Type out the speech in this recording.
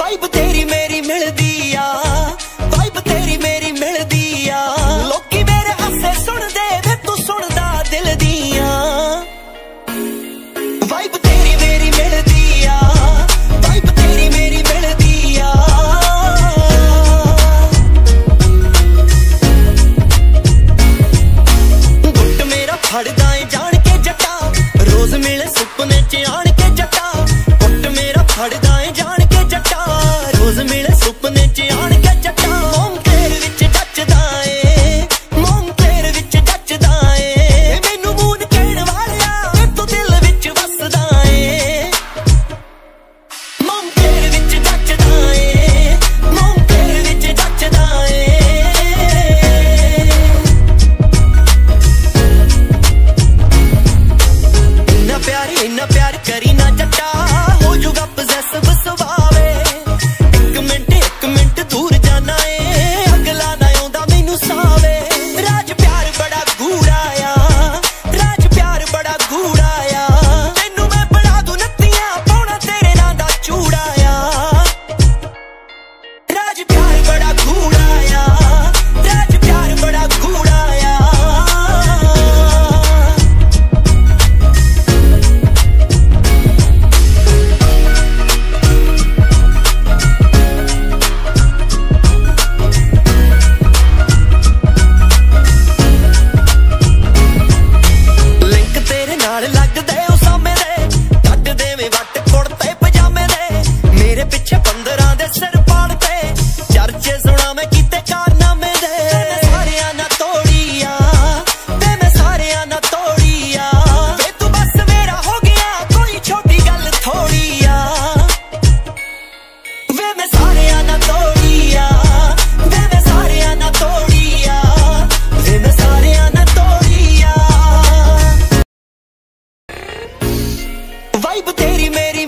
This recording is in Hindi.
वाइब तेरी मेरी मिलदी आ, वाइब तेरी मेरी मिलदी आ। लोकी मेरे हासे सुनदे वे तू सुनदा दिल दियां। वाइब तेरी मेरी मिलदी आ, वाइब तेरी मेरी मिलदी आ। गुट मेरा फड़दा है जान के जट्टा, रोज मिले सुपने च आन के जट्टा। गुट मेरा फड़दा है जान के जट्टा, रोज मिले सुपने च आन के जट्टा। मोम तेरे विच जचदा ए, मोम तेरे विच जचदा ए। मैनू मून कहण वालिया तू दिल विच वसदा ए। मोम तेरे विच जचदा ए, मोम तेरे विच जचदा ए। इन्ना प्यार करी ना जट्टा, हो जुगा पोजेसिव सुभावे। एक मिनट दूर जाना है, अगला ना आउंदा मैनू सावे। राज प्यार बड़ा गूढ़ा आ, राज प्यार बड़ा गूढ़ा आ। तैनू मैं बड़ा दूं नत्तियां पाउणा तेरे नां दा चूड़ा आ। राज प्यार बड़ा गूढ़ा आ, राज प्यार बड़ा गूढ़ा आ। लगदे ओ सामे दे कट देवे वट कुड़ते पजामे दे। मेरे पिछे 15 दे सिर पाड़ते, चर्चे सुना मैं कीते कारनामे दे। सारियां ना तोड़िया वे मैं सारियां ना तोड़िया, वे तू बस मेरा हो गया कोई छोटी गल थोड़ी आ। वे मैं सारियां ना तोड़िया, वे मैं सारियां ना तोड़िया, वे मैं सारियां ना तोड़िया। वाइब तेरी मेरी